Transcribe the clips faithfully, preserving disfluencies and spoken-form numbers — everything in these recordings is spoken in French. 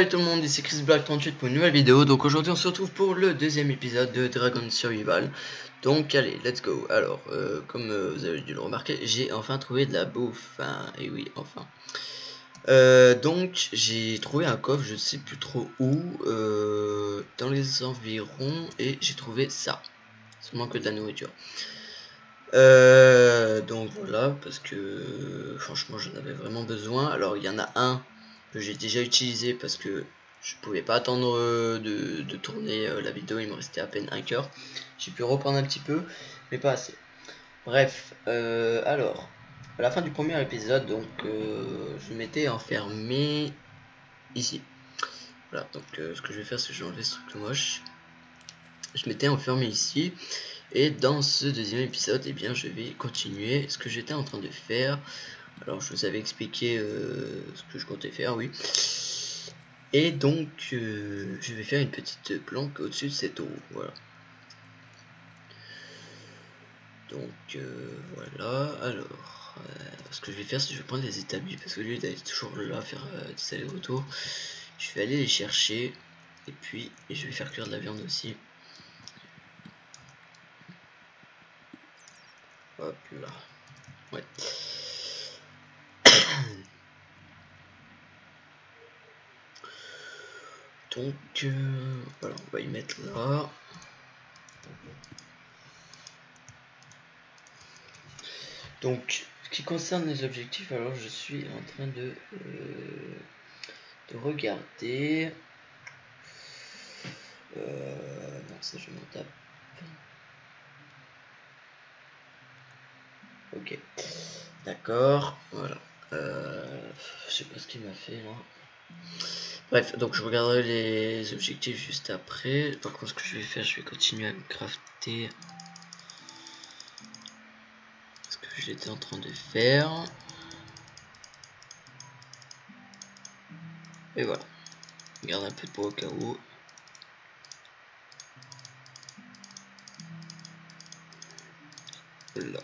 Salut tout le monde, ici Chris Black trente-huit pour une nouvelle vidéo. Donc aujourd'hui on se retrouve pour le deuxième épisode de Dragon Survival. Donc allez, let's go. Alors, euh, comme euh, vous avez dû le remarquer, j'ai enfin trouvé de la bouffe. Enfin, et oui, enfin. Euh, donc j'ai trouvé un coffre, je ne sais plus trop où, euh, dans les environs, et j'ai trouvé ça. Seulement que de la nourriture. Euh, donc voilà, parce que franchement j'en avais vraiment besoin. Alors il y en a un que j'ai déjà utilisé parce que je pouvais pas attendre euh, de, de tourner euh, la vidéo, il me restait à peine un cœur. J'ai pu reprendre un petit peu, mais pas assez. Bref, euh, alors, à la fin du premier épisode, donc euh, je m'étais enfermé ici. Voilà, donc euh, ce que je vais faire, c'est que je vais enlever ce truc moche. Je m'étais enfermé ici. Et dans ce deuxième épisode, eh bien, je vais continuer ce que j'étais en train de faire. Alors, je vous avais expliqué euh, ce que je comptais faire, oui. Et donc, euh, je vais faire une petite planque au-dessus de cette eau, voilà. Donc, euh, voilà. Alors, euh, ce que je vais faire, c'est que je vais prendre les établis, parce que au lieu d'aller toujours là, faire euh, des allers-retours, je vais aller les chercher. Et puis, et je vais faire cuire de la viande aussi. Hop là. Ouais. Donc, euh, voilà, on va y mettre là. Donc, ce qui concerne les objectifs, alors je suis en train de, euh, de regarder. Euh, non, ça je m'en tape. Ok, d'accord, voilà. Euh, je sais pas ce qu'il m'a fait là. Bref, donc je regarderai les objectifs juste après. Par contre, ce que je vais faire, je vais continuer à me crafter ce que j'étais en train de faire. Et voilà. Je garde un peu de bois au cas où. Là.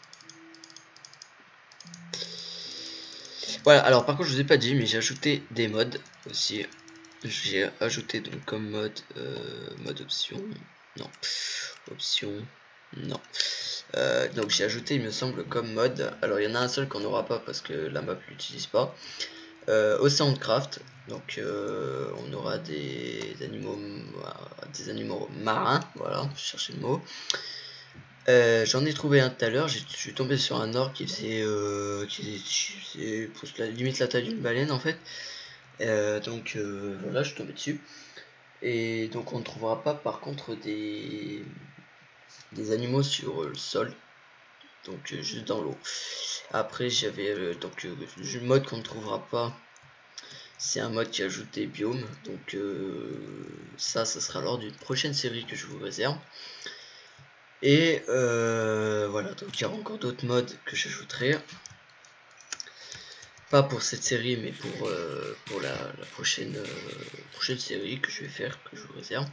Voilà, alors par contre je vous ai pas dit, mais j'ai ajouté des mods aussi. J'ai ajouté donc comme mode euh, mode option, non, option, non. Euh, donc j'ai ajouté, il me semble, comme mode. Alors il y en a un seul qu'on n'aura pas parce que la map l'utilise pas. Euh, Océan de Craft, donc euh, on aura des animaux, des animaux marins. Voilà, je cherchais le mot. Euh, J'en ai trouvé un tout à l'heure, je suis tombé sur un orc qui faisait, euh, qui faisait la limite la taille d'une baleine en fait. Euh, donc euh, voilà, je suis tombé dessus. Et donc on ne trouvera pas par contre des, des animaux sur le sol, donc euh, juste dans l'eau. Après j'avais euh, donc euh, le mode qu'on ne trouvera pas, c'est un mode qui ajoute des biomes, donc euh, ça, ça sera lors d'une prochaine série que je vous réserve. Et euh, voilà, donc il y aura encore d'autres modes que j'ajouterai. Pas pour cette série, mais pour, euh, pour la, la prochaine, euh, prochaine série que je vais faire, que je vous réserve.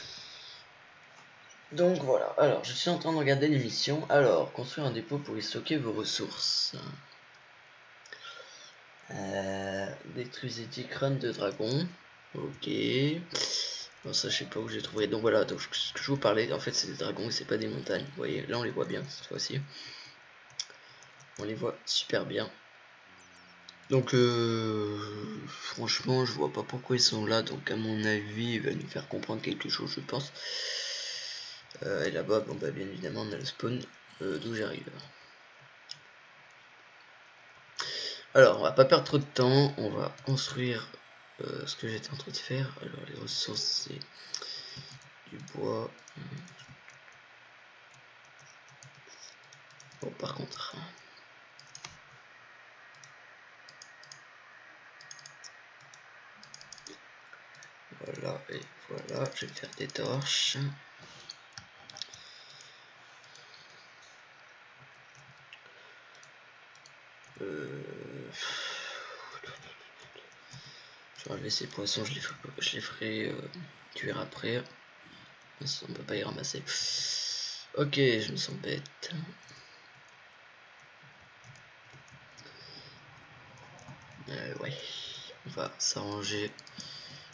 Donc voilà, alors je suis en train de regarder l'émission. Alors, construire un dépôt pour y stocker vos ressources. Euh, détruisez dix crânes de dragon. Ok. Bon, ça je sais pas où j'ai trouvé. Donc voilà, donc ce que je vous parlais, en fait c'est des dragons et c'est pas des montagnes. Vous voyez, là on les voit bien cette fois-ci. On les voit super bien. Donc euh, franchement je vois pas pourquoi ils sont là. Donc à mon avis il va nous faire comprendre quelque chose, je pense. Euh, et là-bas, bon bah bien évidemment on a le spawn euh, d'où j'arrive. Alors on va pas perdre trop de temps, on va construire euh, ce que j'étais en train de faire. Alors les ressources c'est du bois. Bon par contre. Voilà, et voilà, je vais faire des torches. Euh... Je vais enlever ces poissons, je les ferai, je les ferai euh, cuire après. On peut pas y ramasser. Ok, je me sens bête. Euh, ouais, on va s'arranger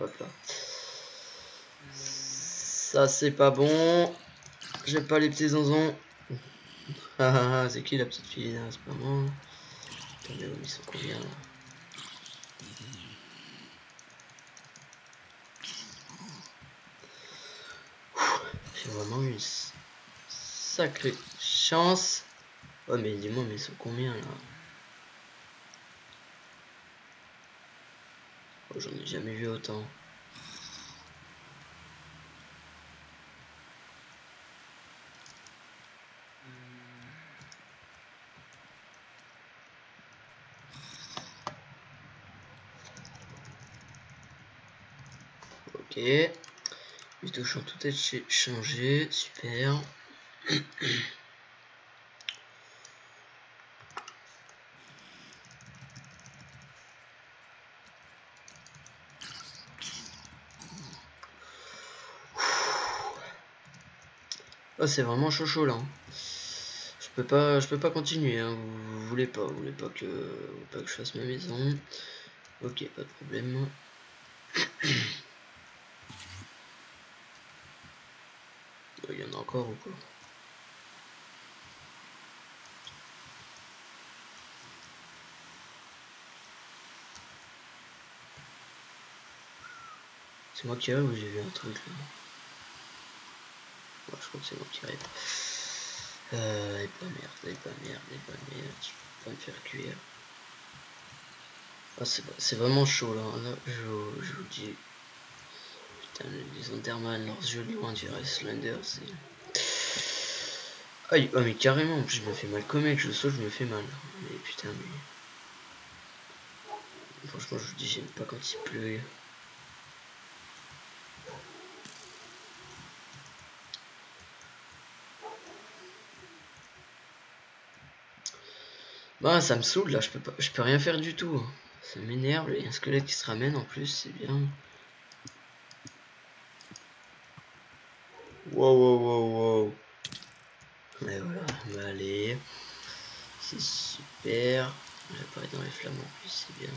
Hop là. Ça c'est pas bon. J'aime pas les petits zonzons. Ah ah ah, c'est qui la petite fille là? C'est pas moi. Attendez, ils sont combien là? J'ai vraiment eu une sacrée chance. Oh mais dis-moi, mais ils sont combien là? Oh, j'en ai jamais vu autant. Ok. Les touches ont tout été changé. Super. Oh, c'est vraiment chaud chaud là. Je peux pas, je peux pas continuer. Hein. Vous, vous voulez pas, vous voulez pas que, vous pas que je fasse ma maison. Ok, pas de problème. Il y en a encore ou quoi? C'est moi qui arrive ou j'ai vu un truc là? Ouais, je crois que c'est moi qui arrive. Euh, et pas merde, et pas merde, et pas merde, je peux pas me faire cuire. Ah, c'est vraiment chaud là, là je, je vous dis. Putain, les Enderman, leurs yeux de loin dirait Slender, c'est... Aïe, oh mais carrément, en plus je me fais mal comme mec, je saute, je me fais mal. Mais putain, mais... Franchement, je vous dis, j'aime pas quand il pleut. Bah, ça me saoule là, je peux pas, je peux rien faire du tout. Ça m'énerve, il y a un squelette qui se ramène en plus, c'est bien. Wow, wow, wow, wow. Et voilà, bah allez. C'est super. J'apparais dans les flammes en plus, c'est bien.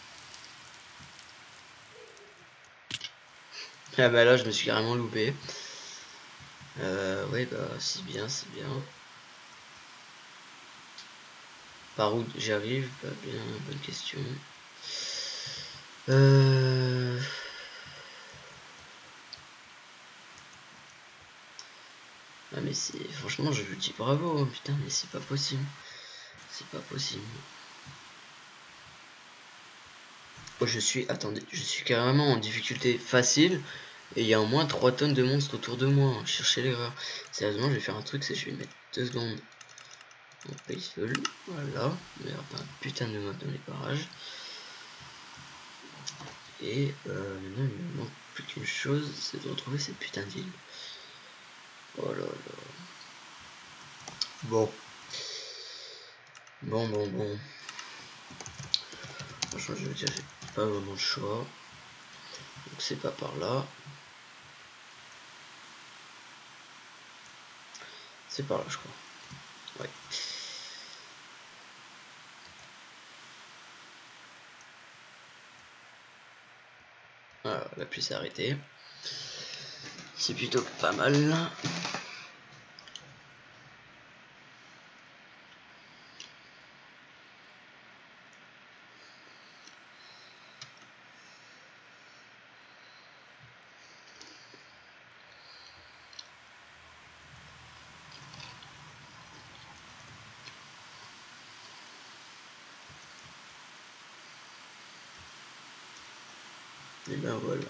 Ah bah là, je me suis carrément loupé. Euh, ouais, bah c'est bien, c'est bien. Par où j'arrive? Bah bien, bonne question. Euh... Ah mais c'est... Franchement, je vous dis bravo, hein, putain, mais c'est pas possible. C'est pas possible. Oh, je suis... Attendez, je suis carrément en difficulté facile. Et il y a au moins trois tonnes de monstres autour de moi. Hein. Cherchez l'erreur. Sérieusement, je vais faire un truc, c'est je vais mettre deux secondes. On paye seul. Voilà. Mais alors, pas un putain de map dans les parages. Et euh, maintenant, il me manque plus qu'une chose, c'est de retrouver cette putain d'île. Oh là là. Bon. Bon, bon, bon. Franchement, je veux dire, j'ai pas vraiment le choix. Donc, c'est pas par là. C'est par là, je crois. Ouais. Voilà, la pluie s'est arrêtée. C'est plutôt pas mal. Et ben voilà.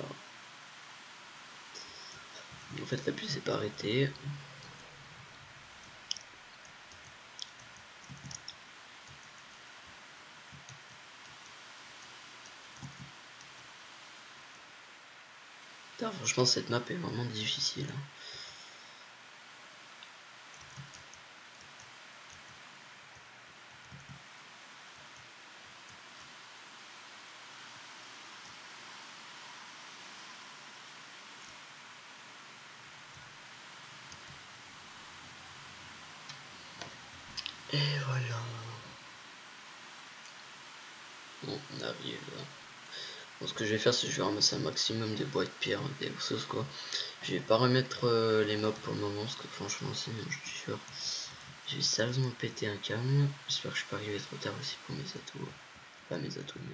En fait, la pluie s'est pas arrêtée. Putain, franchement, cette map est vraiment difficile. Et voilà. Bon, on arrive Bon, ce que je vais faire, c'est que je vais ramasser un maximum de bois de pierre, des ressources quoi. Je vais pas remettre euh, les mobs pour le moment, parce que franchement, c'est je suis sûr. J'ai sérieusement pété un câble. J'espère que je suis pas arrivé trop tard aussi pour mes atouts. Pas mes atouts, mais...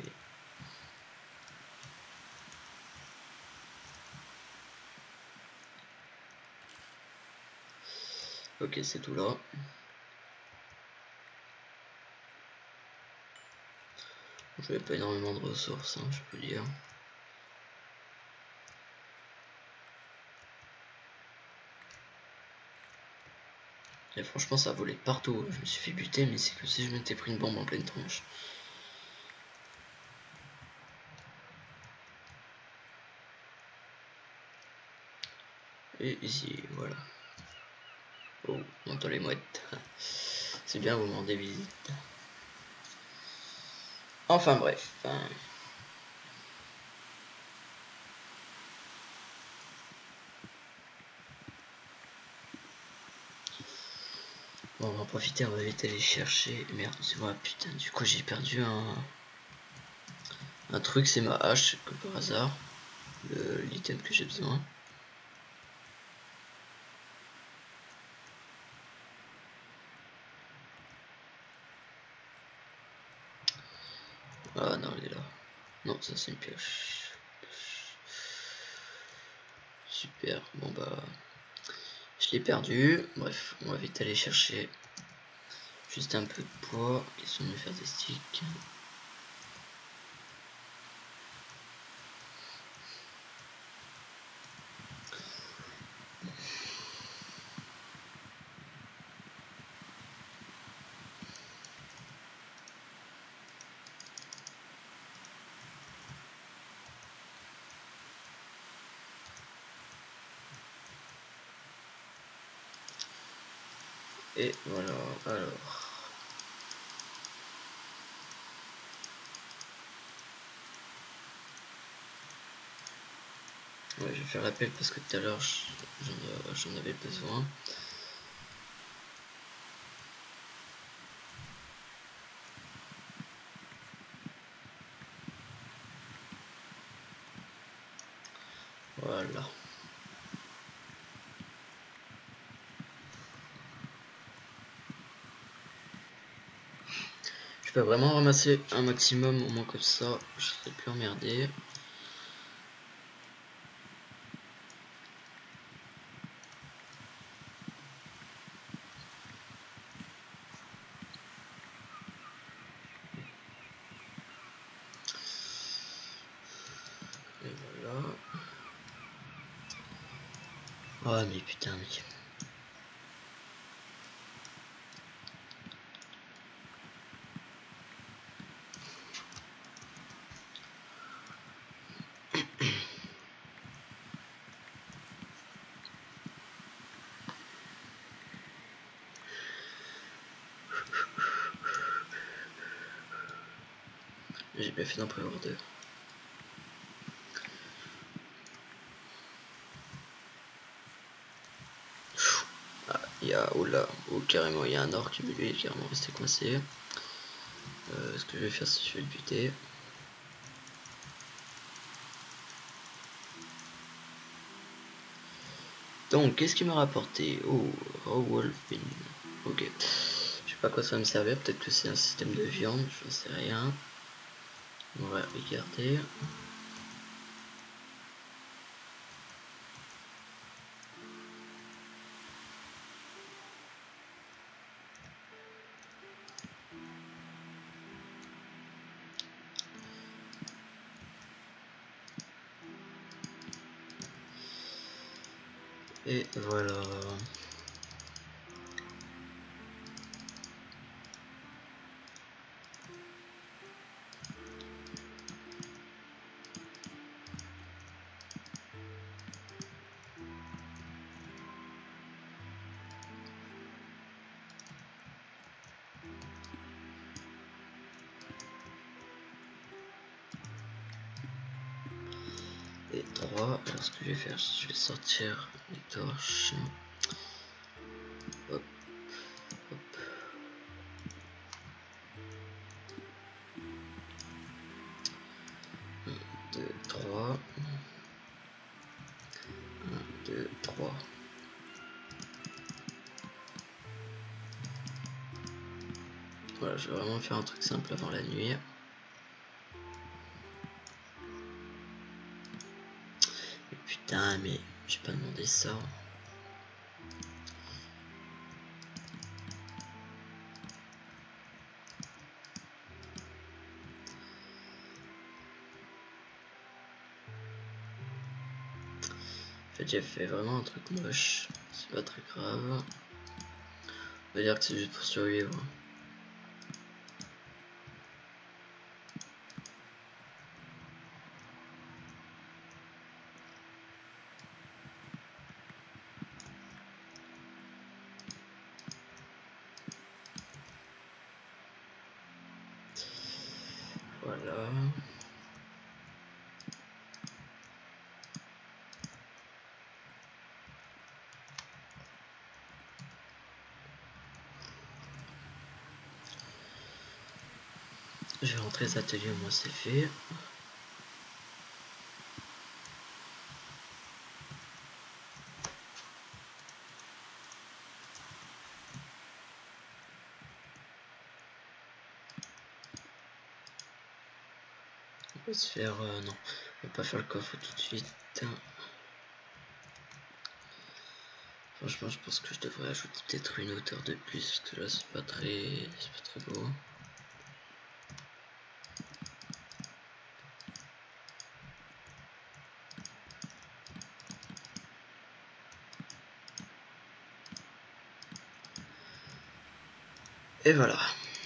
Ok, c'est tout là. Je n'avais pas énormément de ressources, hein, je peux dire. Et franchement, ça a volé partout. Je me suis fait buter, mais c'est que si je m'étais pris une bombe en pleine tronche. Et ici, voilà. Oh, on entend les mouettes. C'est bien, vous m'en rendez visite. Enfin bref. Hein. Bon, on va en profiter, on va vite aller chercher. Merde, c'est vrai, putain, du coup j'ai perdu un... Un truc, c'est ma hache, que par hasard. L'item que j'ai besoin. Ah non, elle est là. Non, ça c'est une pioche. Super, bon bah... Je l'ai perdu. Bref, on va vite aller chercher juste un peu de bois. Question de me faire des sticks. Et voilà, alors... Ouais, je vais faire l'appel parce que tout à l'heure j'en avais besoin. Voilà. Je peux vraiment ramasser un maximum, au moins comme ça, je serai plus emmerdé. Et voilà. Ah mais putain mec. J'ai bien fait d'en prévoir deux. Ah, il y a... Oh là, oh carrément, il y a un orc, mais lui il est carrément resté coincé. Euh, ce que je vais faire, c'est que je vais le buter. Donc, qu'est-ce qu'il m'a rapporté? Oh, Raw Wolfin. Ok. Je sais pas à quoi ça va me servir, peut-être que c'est un système de viande, je sais rien. On va regarder. Et voilà. Et trois. Alors ce que je vais faire, je vais sortir les torches. Hop. Hop. un, deux, trois. un, deux, trois. Voilà, je vais vraiment faire un truc simple avant la nuit. Mais putain, mais j'ai pas demandé ça. En fait, j'ai fait vraiment un truc moche. C'est pas très grave. On va dire que c'est juste pour survivre. Voilà. Je vais rentrer aux ateliers, moi c'est fait. On va se faire... Euh, non, on va pas faire le coffre tout de suite. Franchement, je pense que je devrais ajouter peut-être une hauteur de plus, parce que là c'est pas très... c'est pas très beau. Et voilà.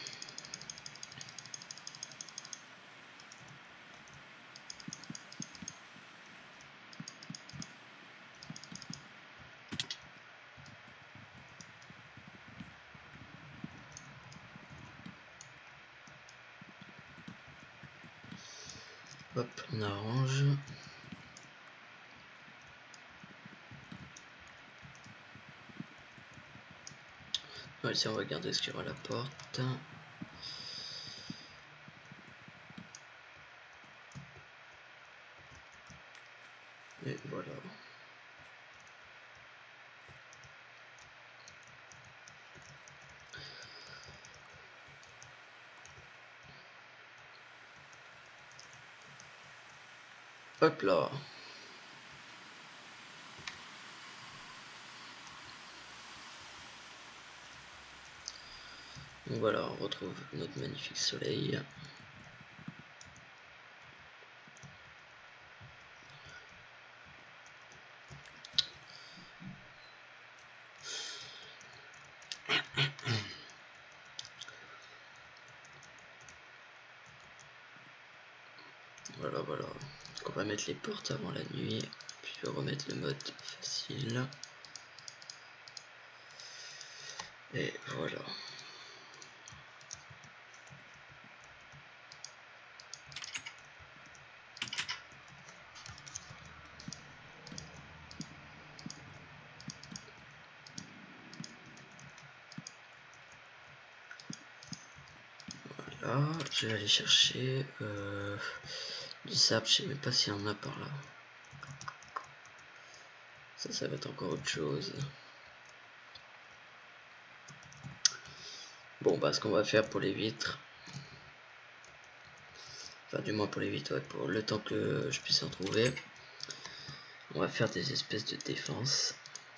Hop, on arrange. Ouais, si on va regarder ce qu'il y aura à la porte. Et voilà. Hop là. Donc voilà, on retrouve notre magnifique soleil. Voilà, voilà. Donc on va mettre les portes avant la nuit. Puis je vais remettre le mode facile. Et voilà. Voilà, je vais aller chercher euh, du sable, je sais même pas s'il y en a par là. Ça, ça va être encore autre chose. Bon, bah, ce qu'on va faire pour les vitres, enfin, du moins pour les vitres, ouais, pour le temps que je puisse en trouver, on va faire des espèces de défense.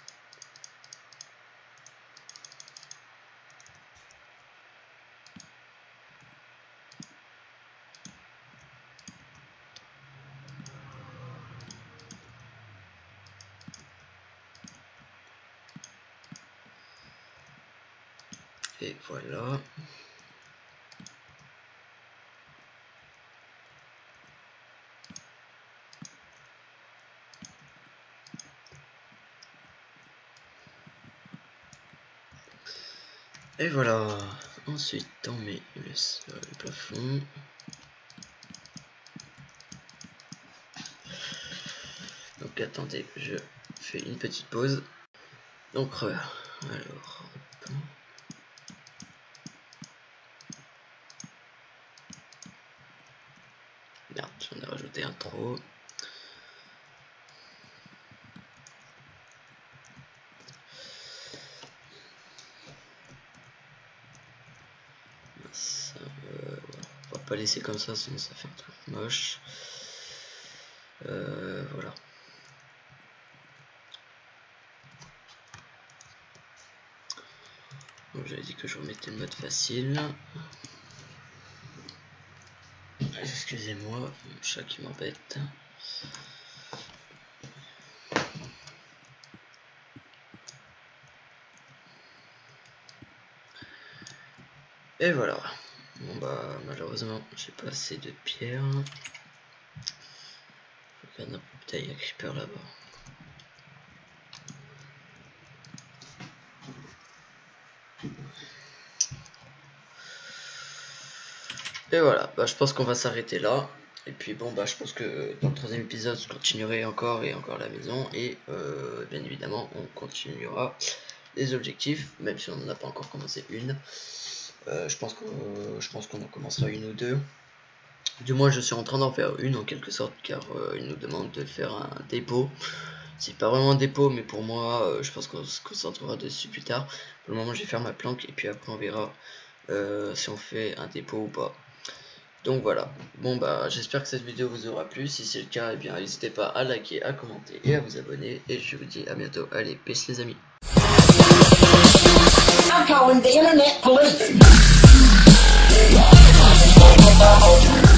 Et voilà. Et voilà. Ensuite, on met le, sol, le plafond. Donc attendez, je fais une petite pause. Donc euh, alors. Hop. Merde, j'en ai rajouté un trop. pas laisser comme ça, sinon ça fait un truc moche. Euh, voilà. Donc j'avais dit que je remettais le mode facile. Excusez-moi, mon chat qui m'embête. Et voilà. Bon bah malheureusement j'ai pas assez de pierres. Je regarde un peu, putain, il y a un creeper là-bas. Et voilà, bah je pense qu'on va s'arrêter là. Et puis bon bah je pense que dans le troisième épisode je continuerai encore et encore la maison. Et euh, bien évidemment on continuera les objectifs, même si on n'en a pas encore commencé une. Euh, je pense qu'on je pense qu'on en commencera une ou deux. Du moins je suis en train d'en faire une en quelque sorte, car euh, il nous demande de faire un dépôt. C'est pas vraiment un dépôt, mais pour moi euh, je pense qu'on se concentrera dessus plus tard. Pour le moment je vais faire ma planque et puis après on verra euh, si on fait un dépôt ou pas. Donc voilà, bon bah j'espère que cette vidéo vous aura plu. Si c'est le cas, eh bien n'hésitez pas à liker, à commenter et à vous abonner. Et je vous dis à bientôt. Allez, peace les amis. I'm calling the internet police.